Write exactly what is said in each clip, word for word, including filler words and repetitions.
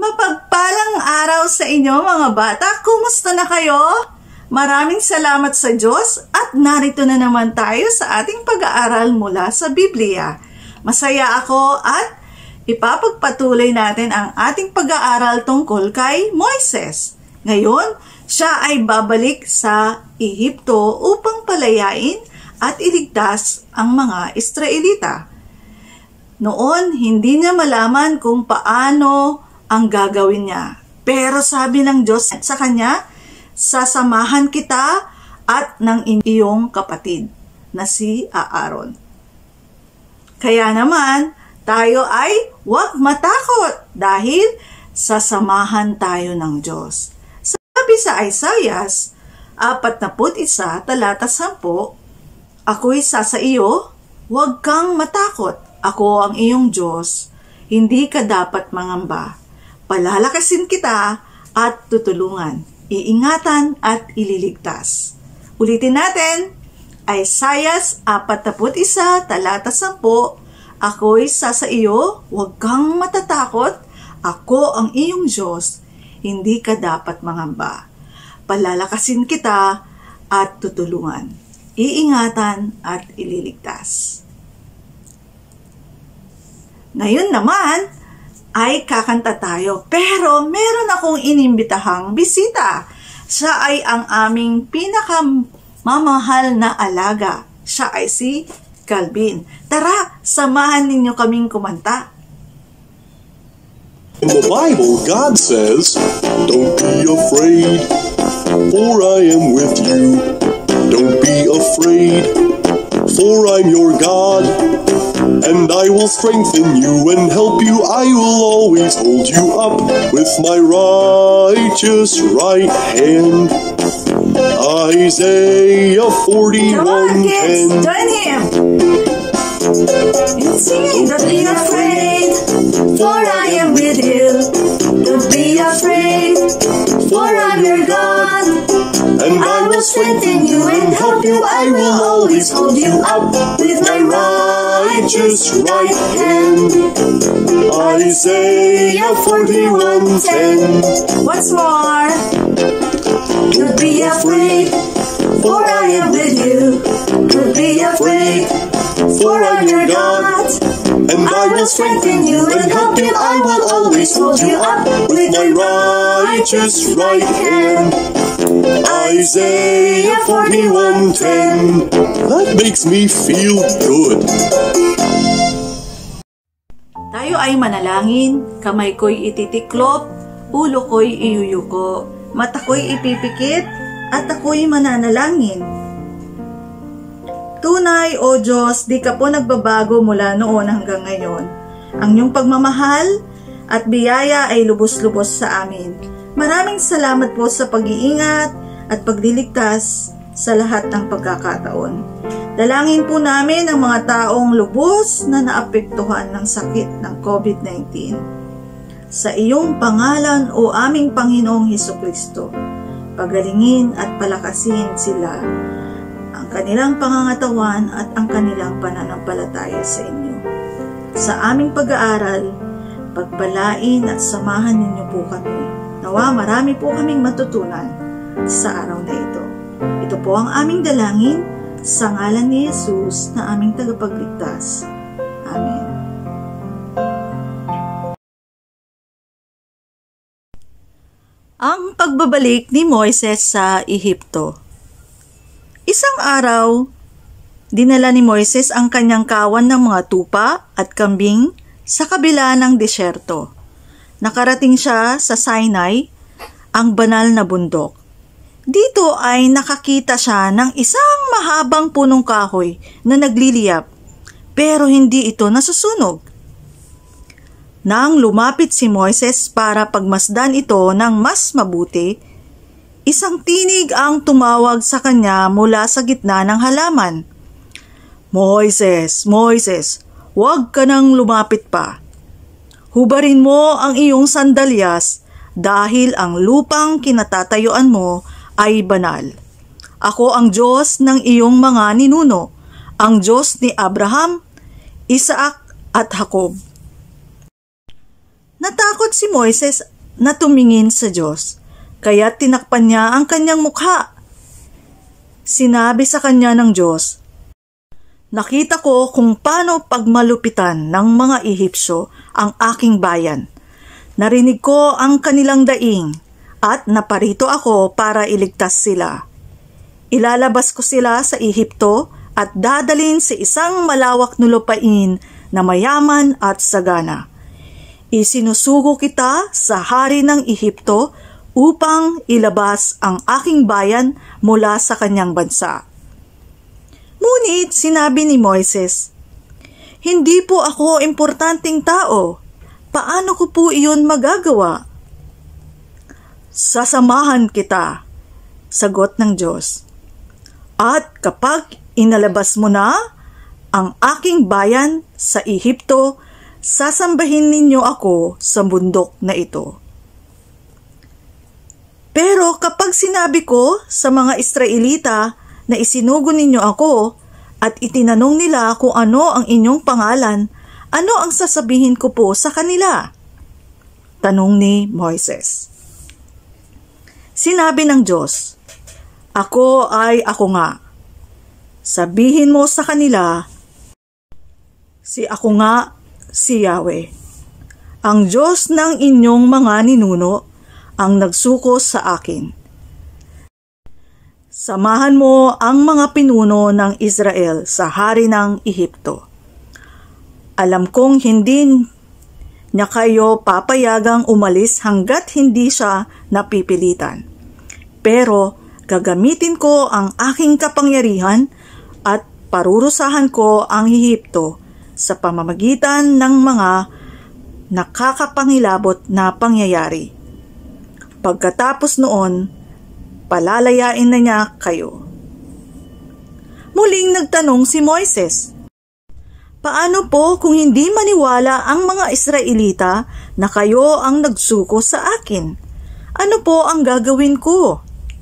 Mapagpalang araw sa inyo mga bata. Kumusta na kayo? Maraming salamat sa Diyos at narito na naman tayo sa ating pag-aaral mula sa Biblia. Masaya ako at ipapagpatuloy natin ang ating pag-aaral tungkol kay Moises. Ngayon, siya ay babalik sa Ehipto upang palayain at iligtas ang mga Israelita. Noon, hindi niya malaman kung paano ang gagawin niya. Pero sabi ng Diyos sa kanya, sasamahan kita at ng iyong kapatid na si Aaron. Kaya naman, tayo ay huwag matakot dahil sasamahan tayo ng Diyos. Sabi sa Isaiah apat na isa, talata sampu, ako'y sasa iyo, huwag kang matakot. Ako ang iyong Diyos, hindi ka dapat mangamba. Palalakasin kita at tutulungan, iingatan at ililigtas. Ulitin natin, Isaiah apat na isa, talata sampu, ako'y sasa iyo, huwag kang matatakot. Ako ang iyong Diyos, hindi ka dapat mangamba. Palalakasin kita at tutulungan, iingatan at ililigtas. Ngayon naman ay kakanta tayo, pero meron akong inimbitahang bisita. Siya ay ang aming pinakamamahal na alaga. Siya ay si Calvin. Tara, samahan ninyo kaming kumanta. In the Bible, God says, "Don't be afraid, for I am with you. Don't be afraid, for I'm your God. And I will strengthen you and help you. I will always hold you up with my righteous right hand." Isaiah forty-one ten. Come on, kids, join him. And sing, don't be afraid, for I am with you. Don't be afraid, for I'm your God. And I will strengthen you and help you. I will always hold you up with my righteous right hand. Isaiah forty-one ten. Once more. Don't be afraid, for I am with you. Don't be afraid, for I'm your God. And I will strengthen you and help you. I will always hold you up with my righteous right hand. Isaiah forty-one ten. That makes me feel good. Tayo ay manalangin, kamay ko'y ititiklop, ulo ko'y iyuyuko, mata ko'y ipipikit, at ako'y mananalangin. Tunay, O Diyos, di ka po nagbabago mula noon hanggang ngayon. Ang iyong pagmamahal at biyaya ay lubos-lubos sa amin. Maraming salamat po sa pag-iingat at pagliligtas sa lahat ng pagkakataon. Dalangin po namin ang mga taong lubos na naapektuhan ng sakit ng COVID nineteen. Sa iyong pangalan, O aming Panginoong Hesukristo, pagalingin at palakasin sila, ang kanilang pangangatawan at ang kanilang pananampalataya sa inyo. Sa aming pag-aaral, pagpalain at samahan ninyo po kami. Nawa marami po kaming matutunan sa araw na ito. Ito po ang aming dalangin sa ngalan ni Jesus na aming tagapagligtas. Amen. Ang pagbabalik ni Moises sa Ehipto. Isang araw, dinala ni Moises ang kanyang kawan ng mga tupa at kambing sa kabila ng disyerto. Nakarating siya sa Sinai, ang banal na bundok. Dito ay nakakita siya ng isang mahabang punong kahoy na nagliliyap, pero hindi ito nasusunog. Nang lumapit si Moises para pagmasdan ito ng mas mabuti, isang tinig ang tumawag sa kanya mula sa gitna ng halaman. "Moises, Moises, huwag ka nang lumapit pa. Hubarin mo ang iyong sandalyas dahil ang lupang kinatatayuan mo ay banal. Ako ang Diyos ng iyong mga ninuno, ang Diyos ni Abraham, Isaac at Jacob." Natakot Natakot si Moises na tumingin sa Diyos, kaya tinakpan niya ang kanyang mukha. Sinabi sa kanya ng Diyos, "Nakita ko kung paano pagmalupitan ng mga Ehipsyo ang aking bayan. Narinig ko ang kanilang daing at naparito ako para iligtas sila. Ilalabas ko sila sa Ehipto at dadalhin sa isang malawak na lupain na mayaman at sagana. Isinusugo kita sa hari ng Ehipto upang ilabas ang aking bayan mula sa kanyang bansa." Ngunit sinabi ni Moises, "Hindi po ako importanteng tao. Paano ko po iyon magagawa?" "Sasamahan kita," sagot ng Diyos. "At kapag inalabas mo na ang aking bayan sa Ehipto, sasambahin ninyo ako sa bundok na ito. Pero kapag sinabi ko sa mga Israelita na isinugo ninyo ako at itinanong nila kung ano ang inyong pangalan, ano ang sasabihin ko po sa kanila?" Tanong ni Moises. Sinabi ng Diyos, "Ako ay ako nga. Sabihin mo sa kanila, si ako nga si Yahweh, ang Diyos ng inyong mga ninuno, ang nagsuko sa akin. Samahan mo ang mga pinuno ng Israel sa hari ng Ehipto. Alam kong hindi niya kayo papayagang umalis hanggat hindi siya napipilitan. Pero gagamitin ko ang aking kapangyarihan at parurusahan ko ang Ehipto sa pamamagitan ng mga nakakapangilabot na pangyayari. Pagkatapos noon, palalayain na niya kayo." Muling nagtanong si Moises, "Paano po kung hindi maniwala ang mga Israelita na kayo ang nagsuko sa akin? Ano po ang gagawin ko?"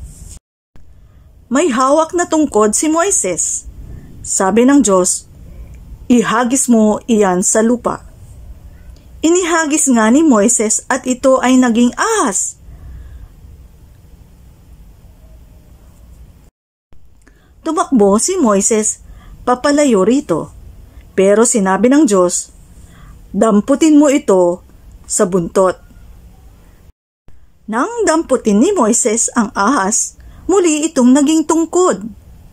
May hawak na tungkod si Moises. Sabi ng Diyos, "Ihagis mo iyan sa lupa." Inihagis nga ni Moises at ito ay naging ahas. Tumakbo si Moises papalayo rito, pero sinabi ng Diyos, "Damputin mo ito sa buntot." Nang damputin ni Moises ang ahas, muli itong naging tungkod.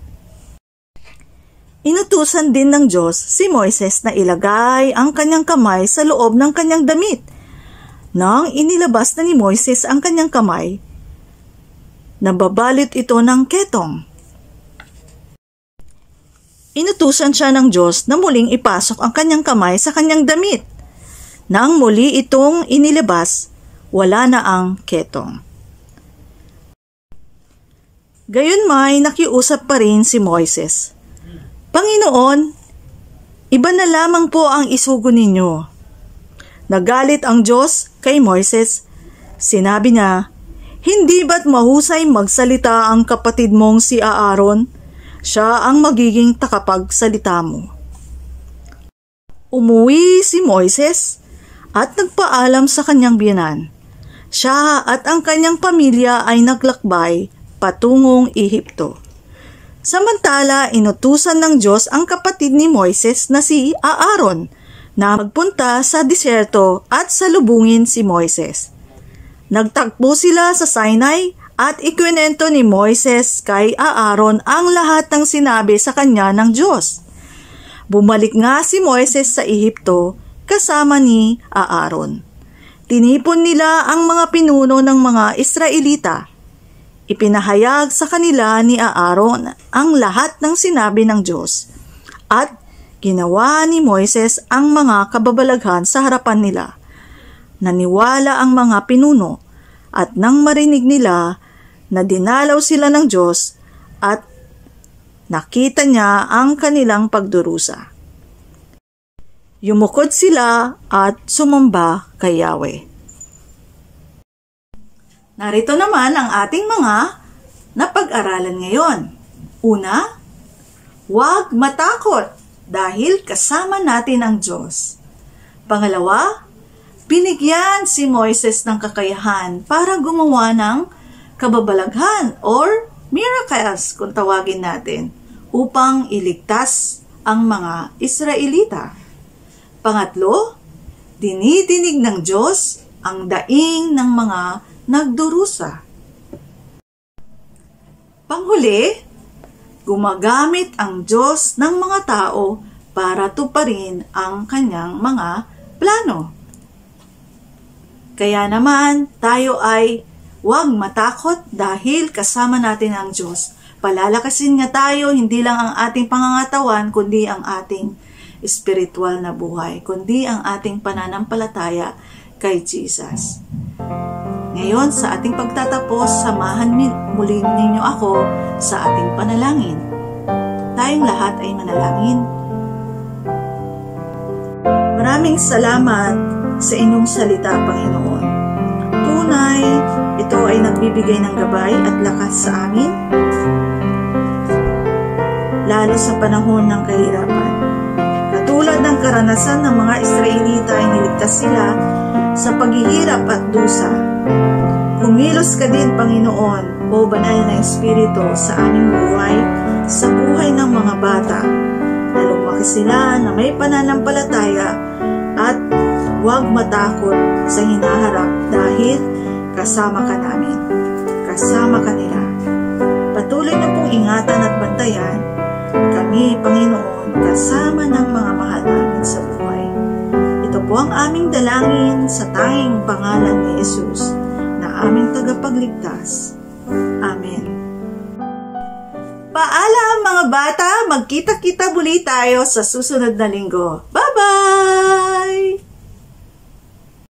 Inutusan din ng Diyos si Moises na ilagay ang kanyang kamay sa loob ng kanyang damit. Nang inilabas na ni Moises ang kanyang kamay, nababalot ito ng ketong. Inutusan siya ng Diyos na muling ipasok ang kanyang kamay sa kanyang damit. Nang muli itong inilabas, wala na ang ketong. Gayunmay nakiusap pa rin si Moises, "Panginoon, iba na lamang po ang isugo ninyo." Nagalit ang Diyos kay Moises. Sinabi niya, "Hindi ba't mahusay magsalita ang kapatid mong si Aaron? Siya ang magiging takapagsalita mo." Umuwi si Moises at nagpaalam sa kanyang biyenan. Siya at ang kanyang pamilya ay naglakbay patungong Ehipto. Samantala, inutusan ng Diyos ang kapatid ni Moises na si Aaron na magpunta sa disyerto at salubungin si Moises. Nagtagpo sila sa Sinai at ikwinento ni Moises kay Aaron ang lahat ng sinabi sa kanya ng Diyos. Bumalik nga si Moises sa Ehipto kasama ni Aaron. Tinipon nila ang mga pinuno ng mga Israelita. Ipinahayag sa kanila ni Aaron ang lahat ng sinabi ng Diyos at ginawa ni Moises ang mga kababalaghan sa harapan nila. Naniwala ang mga pinuno at nang marinig nila na dinalaw sila ng Diyos at nakita niya ang kanilang pagdurusa, yumukod sila at sumamba kay Yahweh. Narito naman ang ating mga napag-aralan ngayon. Una, huwag matakot dahil kasama natin ang Diyos. Pangalawa, binigyan si Moises ng kakayahan para gumawa ng kababalaghan or miracles kung tawagin natin upang iligtas ang mga Israelita. Pangatlo, dinidinig ng Diyos ang daing ng mga nagdurusa. Panghuli, gumagamit ang Diyos ng mga tao para tuparin ang kanyang mga plano. Kaya naman, tayo ay huwag matakot dahil kasama natin ang Diyos. Palalakasin nga tayo, hindi lang ang ating pangangatawan, kundi ang ating espiritual na buhay, kundi ang ating pananampalataya kay Jesus. Ngayon, sa ating pagtatapos, samahan muli ninyo ako sa ating panalangin. Tayong lahat ay manalangin. Maraming salamat sa inyong salita, Panginoon. Tunay, ito ay nagbibigay ng gabay at lakas sa amin, lalo sa panahon ng kahirapan. Katulad ng karanasan ng mga Israelita ay niligtas sila sa paghihirap at dusa. Kumilos ka din, Panginoon, o banal na Espiritu sa aming buhay, sa buhay ng mga bata, na lumaki sila na may pananampalataya at huwag matakot sa hinaharap dahil kasama ka namin, kasama ka nila. Patuloy na pong ingatan at bantayan kami, Panginoon, kasama ng mga mahal namin sa buhay. Ito po ang aming dalangin sa tanging pangalan ni Jesus na aming tagapagligtas. Amen. Paalam mga bata, magkita-kita muli tayo sa susunod na linggo. Bye-bye!